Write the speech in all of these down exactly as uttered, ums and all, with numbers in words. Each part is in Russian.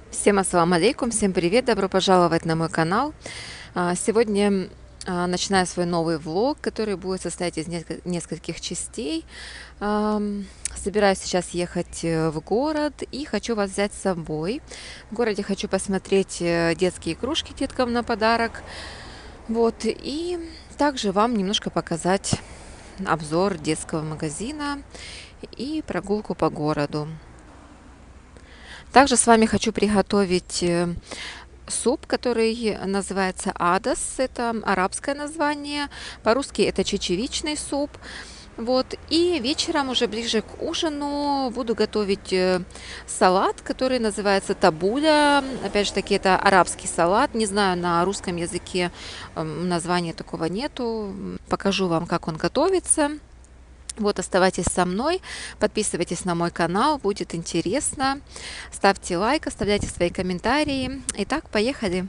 Всем ассаламу алейкум, всем привет, добро пожаловать на мой канал. А, Сегодня а, начинаю свой новый влог, который будет состоять из несколь- нескольких частей. Ам, Собираюсь сейчас ехать э, в город и хочу вас взять с собой. В городе хочу посмотреть э, детские игрушки деткам на подарок. Вот, и также вам немножко показать обзор детского магазина и прогулку по городу. Также с вами хочу приготовить э, суп, который называется адас, это арабское название, по-русски это чечевичный суп. Вот. И вечером, уже ближе к ужину, буду готовить э, салат, который называется табуля. Опять же таки, это арабский салат. Не знаю, на русском языке эм, названия такого нету. Покажу вам, как он готовится. Вот, оставайтесь со мной, подписывайтесь на мой канал, будет интересно. Ставьте лайк, оставляйте свои комментарии. Итак, поехали.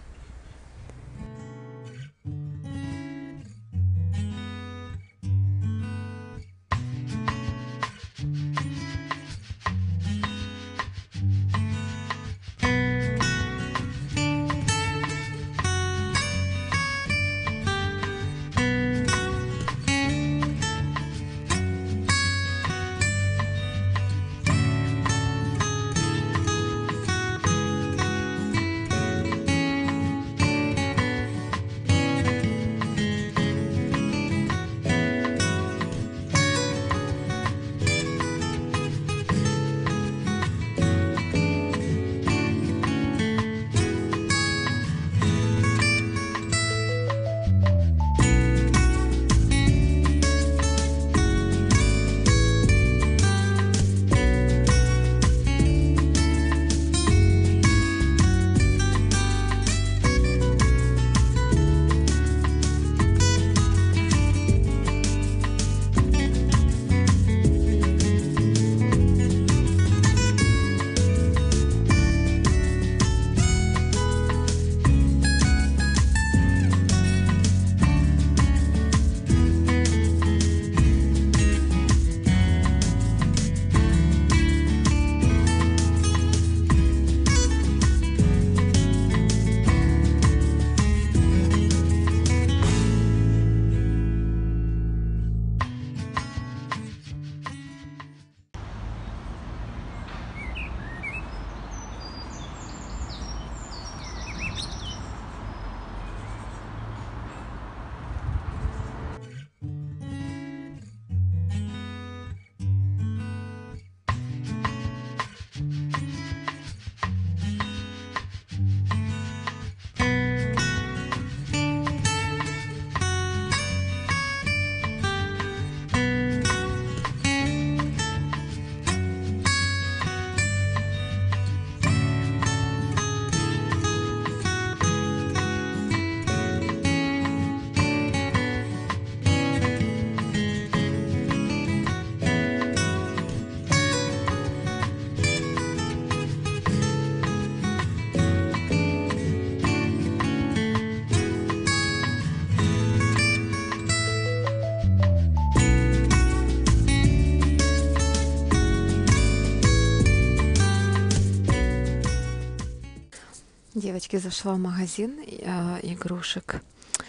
Девочки, зашла в магазин э, игрушек.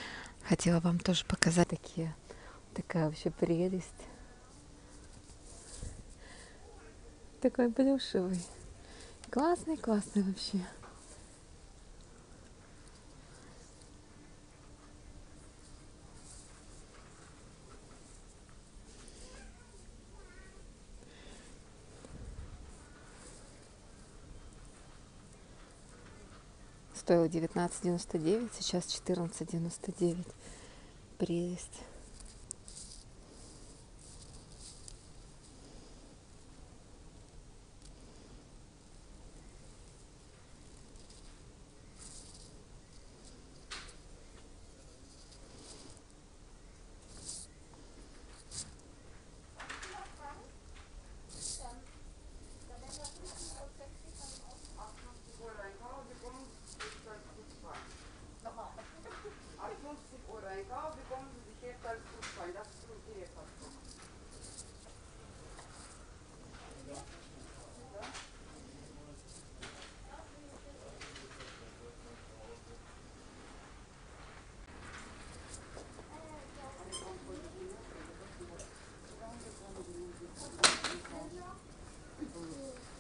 Хотела вам тоже показать такие. Такая вообще прелесть. Такой плюшевый. Классный, классный вообще. Стоил девятнадцать девяносто девять, сейчас четырнадцать девяносто девять. Прелесть.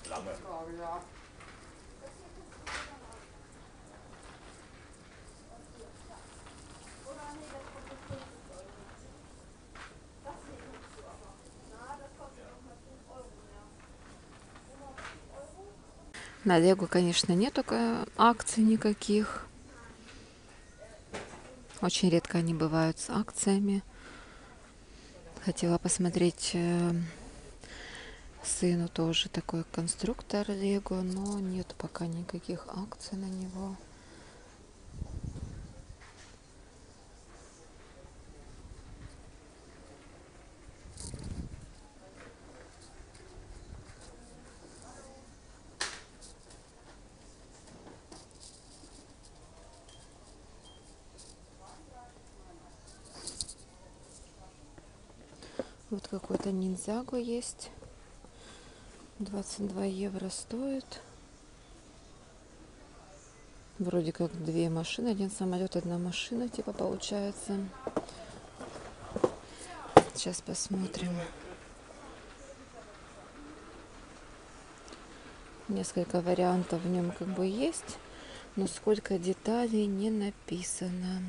На Лего, конечно, нету акций никаких. Очень редко они бывают с акциями. Хотела посмотреть э, сыну тоже такой конструктор Лего, но нет пока никаких акций на него. Вот какой-то ниндзяго есть. двадцать два евро стоит. Вроде как две машины. Один самолет, одна машина, типа получается. Сейчас посмотрим. Несколько вариантов в нем как бы есть. Но сколько деталей не написано.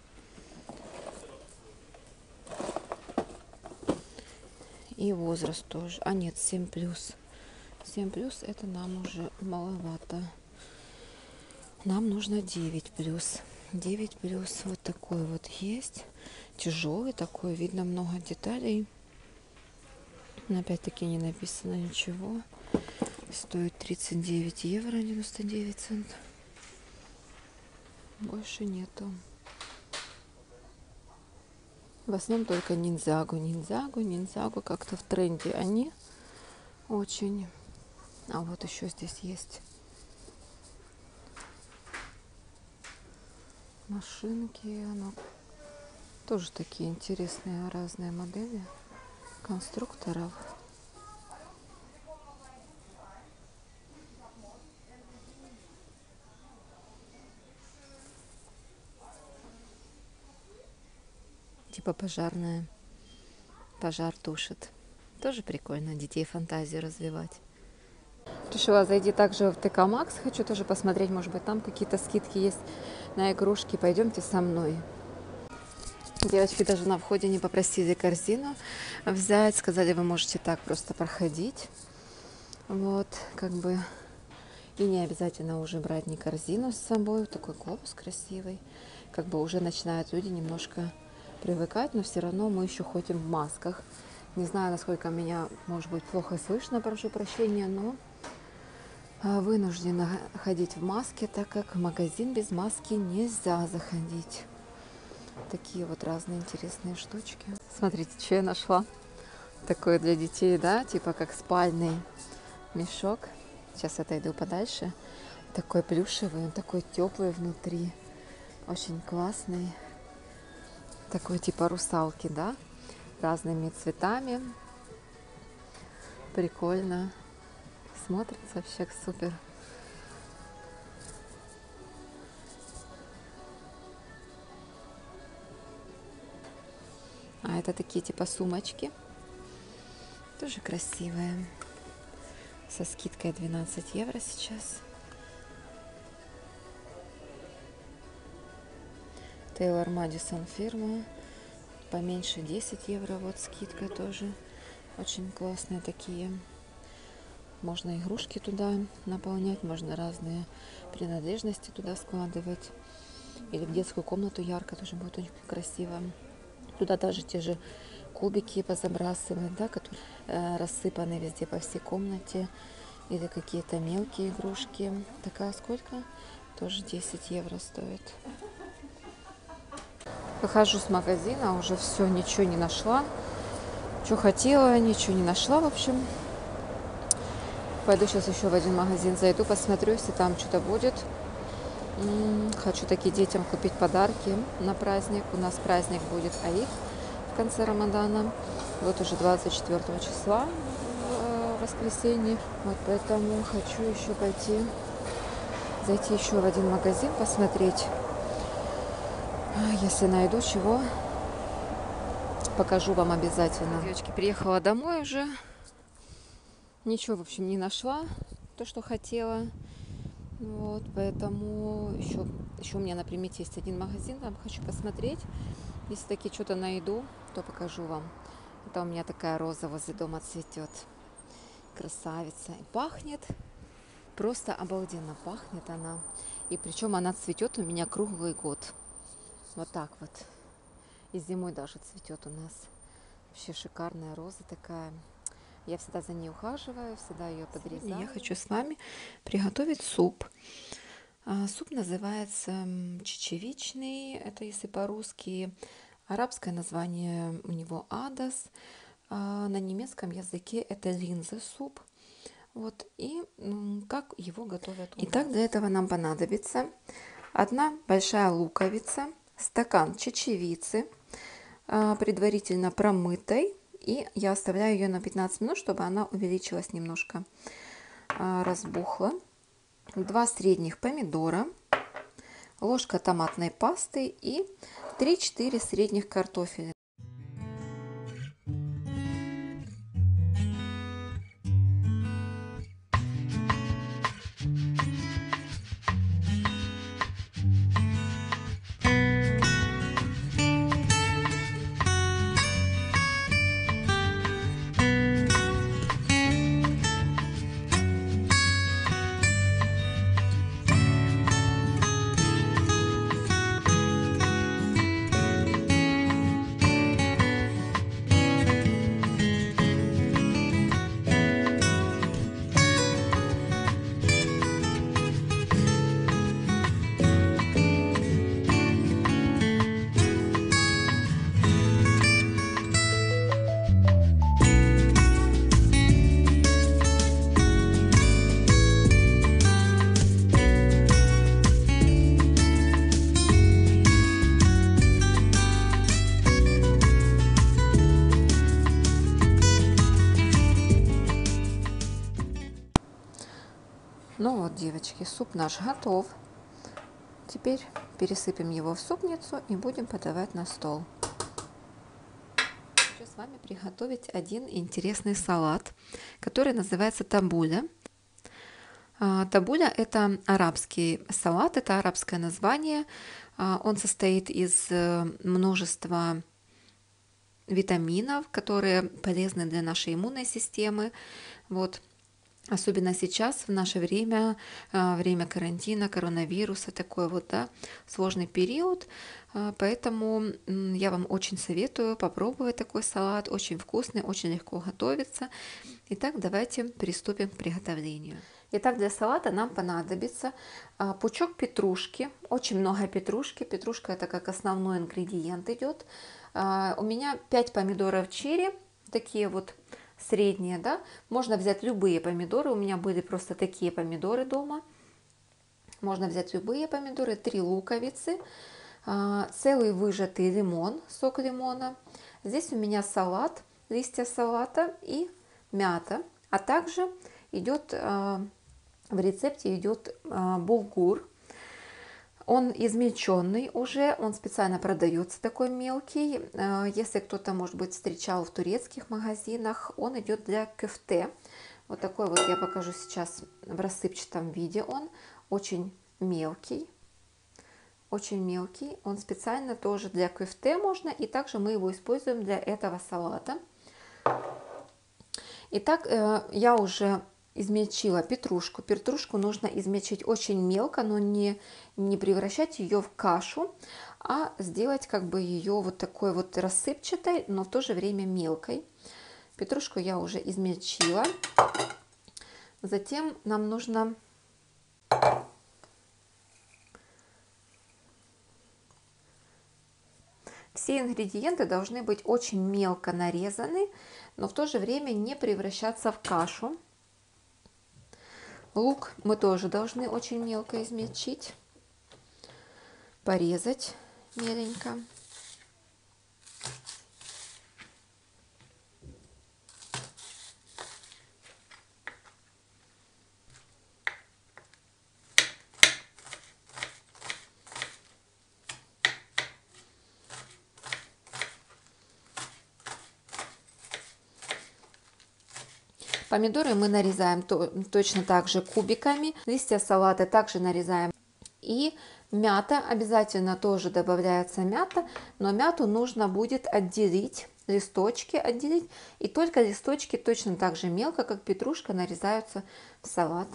И возраст тоже. А нет, семь плюс. семь плюс это нам уже маловато. Нам нужно девять плюс. девять плюс вот такой вот есть. Тяжелый такой. Видно много деталей. Но опять-таки не написано ничего. Стоит тридцать девять евро девяносто девять центов. Больше нету. В основном только ниндзяго, ниндзяго, ниндзяго. Как-то в тренде они очень. А вот еще здесь есть машинки. Оно тоже такие интересные разные модели конструкторов. Типа пожарная. Пожар тушит. Тоже прикольно детей фантазию развивать. Решила зайти также в ТК Макс. Хочу тоже посмотреть, может быть, там какие-то скидки есть на игрушки. Пойдемте со мной. Девочки даже на входе не попросили корзину взять. Сказали, вы можете так просто проходить. Вот, как бы. И не обязательно уже брать не корзину с собой. Такой глобус красивый. Как бы уже начинают люди немножко привыкать, но все равно мы еще ходим в масках. Не знаю, насколько меня, может быть, плохо слышно, прошу прощения, но вынуждена ходить в маске, так как в магазин без маски нельзя заходить. Такие вот разные интересные штучки. Смотрите, что я нашла. Такое для детей, да, типа как спальный мешок. Сейчас отойду подальше. Такой плюшевый, он такой теплый внутри. Очень классный. Такой типа русалки, да, разными цветами. Прикольно. Смотрится вообще супер. А это такие типа сумочки. Тоже красивые. Со скидкой двенадцать евро сейчас. Тейлор Madison фирма. Поменьше десять евро. Вот скидка тоже. Очень классные такие. Можно игрушки туда наполнять. Можно разные принадлежности туда складывать. Или в детскую комнату ярко тоже будет очень красиво. Туда даже те же кубики позабрасывать, да, которые э, рассыпаны везде по всей комнате. Или какие-то мелкие игрушки. Такая сколько? Тоже десять евро стоит. Выхожу с магазина, уже все, ничего не нашла. Что хотела, ничего не нашла, в общем. Пойду сейчас еще в один магазин зайду, посмотрю, если там что-то будет. М-м, хочу такие детям купить подарки на праздник. У нас праздник будет Аид в конце Рамадана. Вот уже двадцать четвёртого числа, в воскресенье. Вот поэтому хочу еще пойти, зайти еще в один магазин, посмотреть. Если найду чего, покажу вам обязательно. Девочки, приехала домой уже. Ничего, в общем, не нашла. то, что хотела. Вот, поэтому еще, еще у меня на примете есть один магазин, там хочу посмотреть. Если таки что-то найду, то покажу вам. Это у меня такая роза возле дома цветет. Красавица. И пахнет, просто обалденно пахнет она. И причем она цветет у меня круглый год. Вот так вот. И зимой даже цветет у нас. Вообще шикарная роза такая. Я всегда за ней ухаживаю, всегда ее подрезаю. Я хочу с вами приготовить суп. Суп называется чечевичный, это если по-русски. Арабское название у него адас. На немецком языке это линза-суп. Вот, и как его готовят. Итак, для этого нам понадобится одна большая луковица, стакан чечевицы, предварительно промытой. И я оставляю ее на пятнадцать минут, чтобы она увеличилась немножко, разбухла. Два средних помидора, ложка томатной пасты и три-четыре средних картофеля. Ну вот, девочки, суп наш готов. Теперь пересыпем его в супницу и будем подавать на стол. Хочу с вами приготовить один интересный салат, который называется табуля. Табуля – это арабский салат, это арабское название. Он состоит из множества витаминов, которые полезны для нашей иммунной системы. Вот. Особенно сейчас, в наше время, время карантина, коронавируса, такой вот, да, сложный период. Поэтому я вам очень советую попробовать такой салат. Очень вкусный, очень легко готовится. Итак, давайте приступим к приготовлению. Итак, для салата нам понадобится пучок петрушки. Очень много петрушки. Петрушка это как основной ингредиент идет. У меня пять помидоров черри, такие вот средние, да, можно взять любые помидоры, у меня были просто такие помидоры дома, можно взять любые помидоры, три луковицы, целый выжатый лимон, сок лимона, здесь у меня салат, листья салата и мята, а также идет, в рецепте идет булгур. Он измельченный уже, он специально продается такой мелкий. Если кто-то, может быть, встречал в турецких магазинах, он идет для кефте. Вот такой вот я покажу сейчас в рассыпчатом виде. Он очень мелкий, очень мелкий. Он специально тоже для кефте можно, и также мы его используем для этого салата. Итак, я уже измельчила петрушку. Петрушку нужно измельчить очень мелко, но не, не превращать ее в кашу, а сделать как бы ее вот такой вот рассыпчатой, но в то же время мелкой. Петрушку я уже измельчила. Затем нам нужно все ингредиенты должны быть очень мелко нарезаны, но в то же время не превращаться в кашу. Лук мы тоже должны очень мелко измельчить, порезать меленько. Помидоры мы нарезаем то, точно так же кубиками. Листья салата также нарезаем. И мята, обязательно тоже добавляется мята, но мяту нужно будет отделить, листочки отделить. И только листочки точно так же мелко, как петрушка, нарезаются в салат.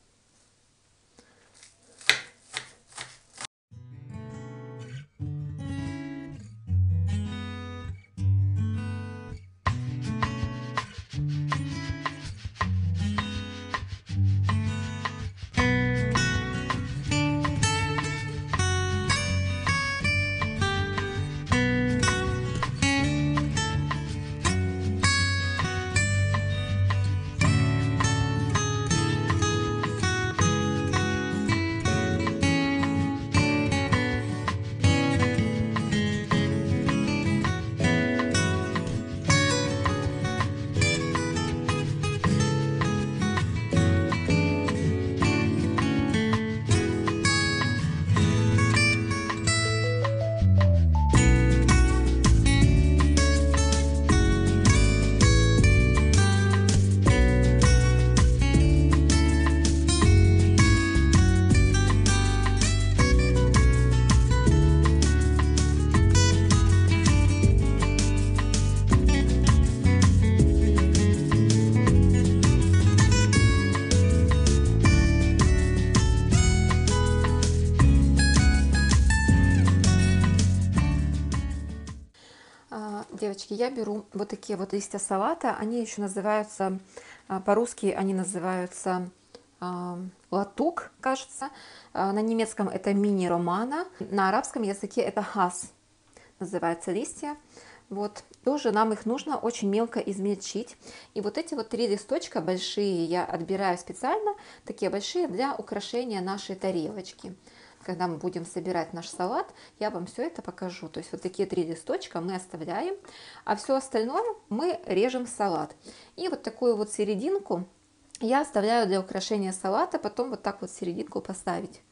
Девочки, я беру вот такие вот листья салата. Они еще называются, по-русски они называются латук, кажется. На немецком это мини-романа. На арабском языке это хас называются листья. Вот, тоже нам их нужно очень мелко измельчить. И вот эти вот три листочка большие я отбираю специально, такие большие, для украшения нашей тарелочки. Когда мы будем собирать наш салат, я вам все это покажу. То есть вот такие три листочка мы оставляем, а все остальное мы режем в салат. И вот такую вот серединку я оставляю для украшения салата, потом вот так вот серединку поставить.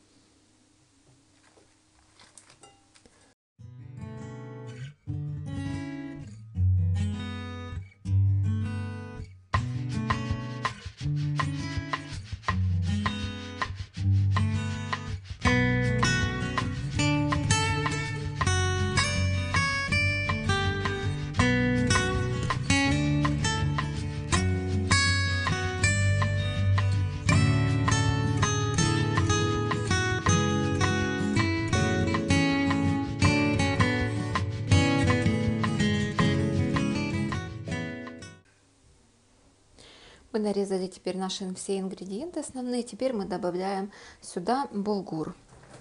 Мы нарезали теперь наши все ингредиенты основные. Теперь мы добавляем сюда булгур.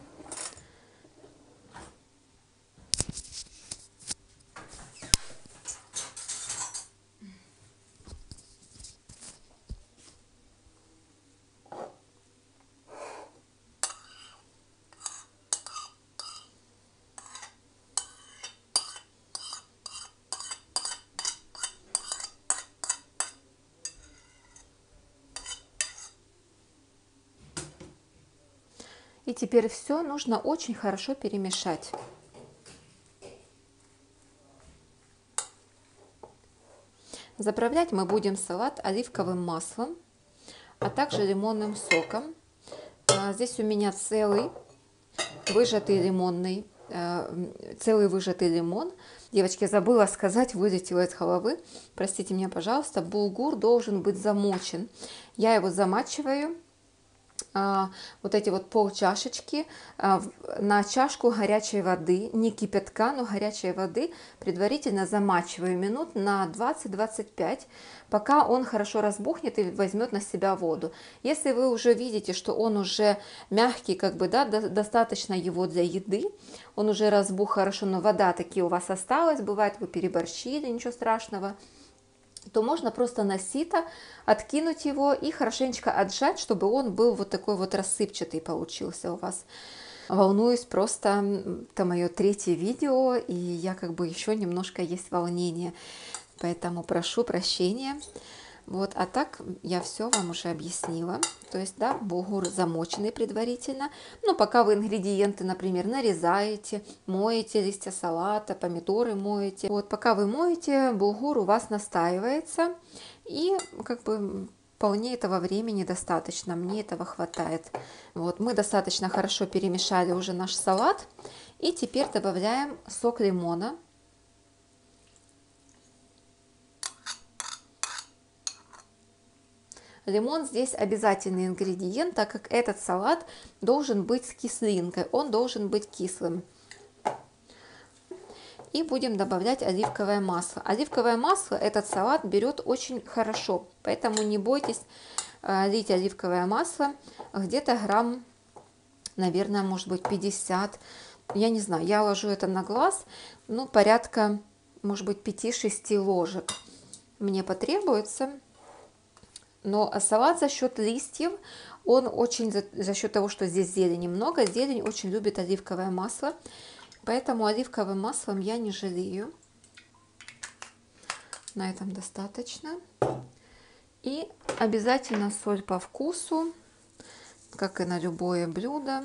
И теперь все нужно очень хорошо перемешать. Заправлять мы будем салат оливковым маслом, а также лимонным соком. Здесь у меня целый выжатый лимонный, целый выжатый лимон. Девочки, забыла сказать, вылетело из головы. Простите меня, пожалуйста. Булгур должен быть замочен. Я его замачиваю. Вот эти вот пол чашечки на чашку горячей воды, не кипятка, но горячей воды, предварительно замачиваю минут на двадцать-двадцать пять, пока он хорошо разбухнет и возьмет на себя воду. Если вы уже видите, что он уже мягкий, как бы, да, достаточно его для еды, он уже разбух хорошо, но вода таки у вас осталась, бывает, вы переборщили, ничего страшного, то можно просто на сито откинуть его и хорошенечко отжать, чтобы он был вот такой вот рассыпчатый получился у вас. Волнуюсь просто, это мое третье видео, и я как бы еще немножко есть волнение, поэтому прошу прощения. Вот, а так я все вам уже объяснила. То есть, да, булгур замоченный предварительно. Ну, пока вы ингредиенты, например, нарезаете, моете листья салата, помидоры моете. Вот, пока вы моете, булгур у вас настаивается. И как бы вполне этого времени достаточно, мне этого хватает. Вот, мы достаточно хорошо перемешали уже наш салат. И теперь добавляем сок лимона. Лимон здесь обязательный ингредиент, так как этот салат должен быть с кислинкой, он должен быть кислым. И будем добавлять оливковое масло. Оливковое масло этот салат берет очень хорошо, поэтому не бойтесь лить оливковое масло, где-то грамм, наверное, может быть пятьдесят. Я не знаю, я ложу это на глаз, ну, порядка, может быть, пяти-шести ложек мне потребуется. Но салат за счет листьев, он очень, за, за счет того, что здесь зелени много, зелень очень любит оливковое масло. Поэтому оливковым маслом я не жалею. На этом достаточно. И обязательно соль по вкусу, как и на любое блюдо.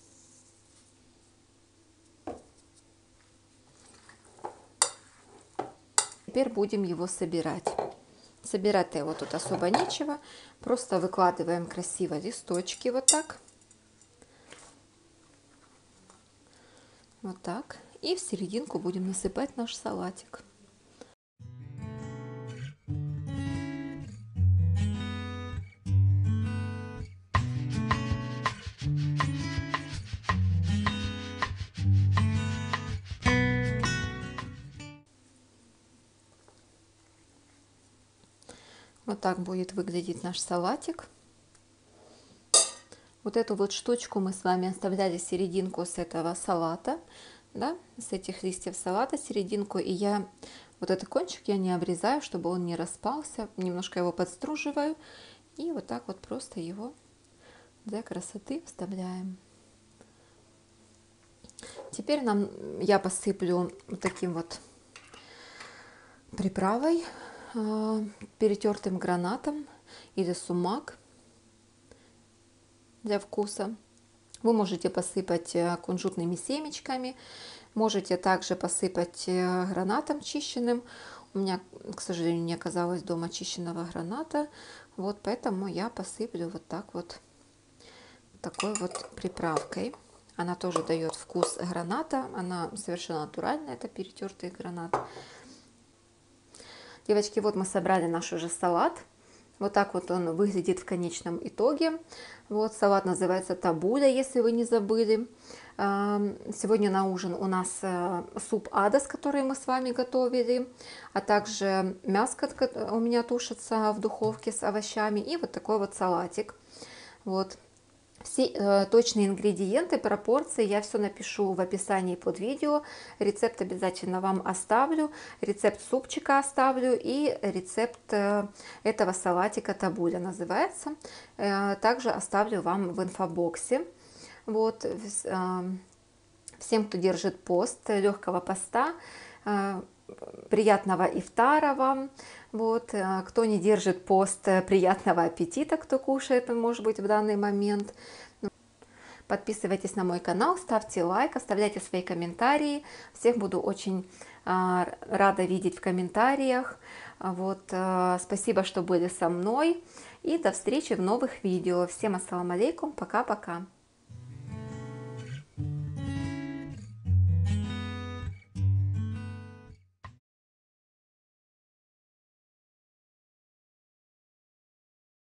Теперь будем его собирать. Собирать его тут особо нечего. Просто выкладываем красиво листочки вот так. Вот так. И в серединку будем насыпать наш салатик. Вот так будет выглядеть наш салатик. Вот эту вот штучку мы с вами оставляли серединку с этого салата, да, с этих листьев салата серединку. И я вот этот кончик я не обрезаю, чтобы он не распался. Немножко его подструживаю. И вот так вот просто его для красоты вставляем. Теперь нам я посыплю вот таким вот приправой, перетертым гранатом или сумак для вкуса. Вы можете посыпать кунжутными семечками, можете также посыпать гранатом чищенным. У меня, к сожалению, не оказалось дома чищенного граната, вот поэтому я посыплю вот так вот такой вот приправкой. Она тоже дает вкус граната, она совершенно натуральная, это перетертый гранат. Девочки, вот мы собрали наш уже салат. Вот так вот он выглядит в конечном итоге. Вот салат называется табуля, если вы не забыли. Сегодня на ужин у нас суп адас, который мы с вами готовили, а также мяско у меня тушится в духовке с овощами и вот такой вот салатик. Вот. Все э, точные ингредиенты, пропорции я все напишу в описании под видео. Рецепт обязательно вам оставлю. Рецепт супчика оставлю и рецепт э, этого салатика табуля называется. Э, также оставлю вам в инфобоксе. Вот. Э, всем, кто держит пост, легкого поста, э, приятного ифтара вам. Вот. Кто не держит пост, приятного аппетита, кто кушает, может быть, в данный момент. Подписывайтесь на мой канал, ставьте лайк, оставляйте свои комментарии. Всех буду очень а, рада видеть в комментариях. Вот, а, спасибо, что были со мной. И до встречи в новых видео. Всем ассаламу алейкум. Пока-пока.